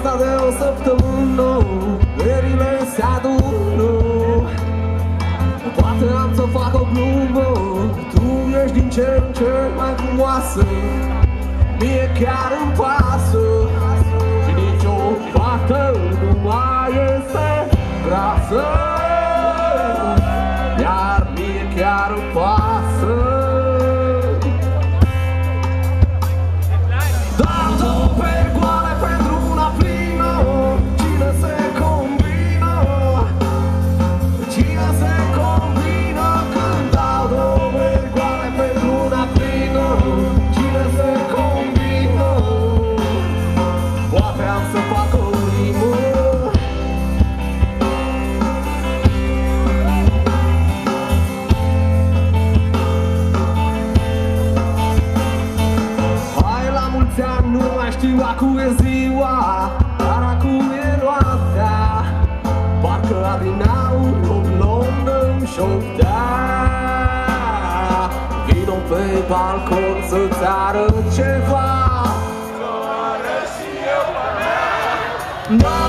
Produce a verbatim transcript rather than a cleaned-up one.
fața de o săptămână, berile se adună. Poate am să fac o glumă, tu ești din ce în ce mai frumoasă. Mie chiar îmi pasă și nici o fată nu mai este grasă. Iar mie chiar îmi pasă. Dar două pe goale pentru una plină. Cine se combină? Cine se combină? Când dau două pe goale pentru una plină. Cine se combină? Poate am să fac o rimă. Nu mai știu acu e ziua, dar acu e noaptea. Parcă Adinaur în Londra îmi șoptea. Vino pe balcon să-ți arăt ceva. Să o arăt și eu pe mea.